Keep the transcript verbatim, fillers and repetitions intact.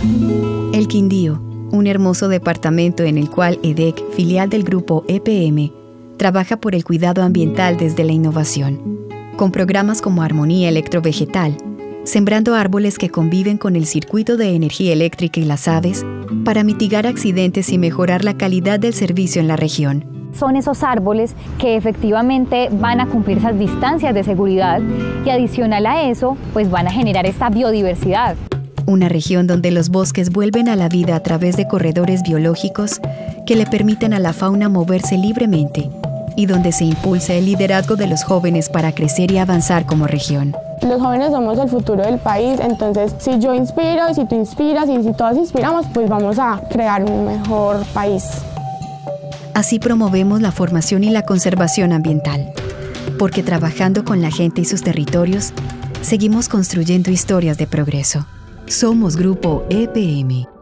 El Quindío, un hermoso departamento en el cual E D E C, filial del grupo E P M, trabaja por el cuidado ambiental desde la innovación, con programas como Armonía Electrovegetal, sembrando árboles que conviven con el circuito de energía eléctrica y las aves para mitigar accidentes y mejorar la calidad del servicio en la región. Son esos árboles que efectivamente van a cumplir esas distancias de seguridad y adicional a eso, pues van a generar esta biodiversidad. Una región donde los bosques vuelven a la vida a través de corredores biológicos que le permiten a la fauna moverse libremente y donde se impulsa el liderazgo de los jóvenes para crecer y avanzar como región. Los jóvenes somos el futuro del país, entonces si yo inspiro, y si tú inspiras y si todos inspiramos, pues vamos a crear un mejor país. Así promovemos la formación y la conservación ambiental, porque trabajando con la gente y sus territorios, seguimos construyendo historias de progreso. Somos Grupo E P M.